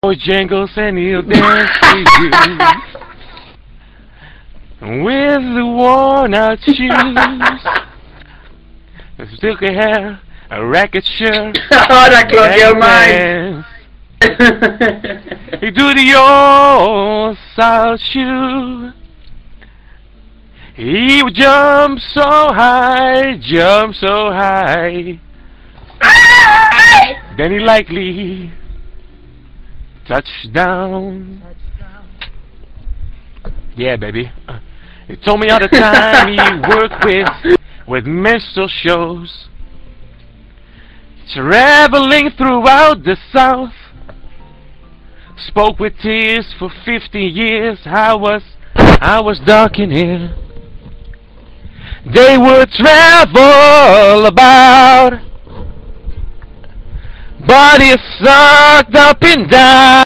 Bojangles and he'll dance to you with the worn out shoes, a silky hair, a racket shirt. Oh, that clock your mind. He do the old South shoe. He would jump so high, then he likely touchdown. Yeah, baby. He told me all the time he worked with minstrel shows, traveling throughout the South. Spoke with tears for 50 years. I was dark in here. They would travel about, body sucked up and down.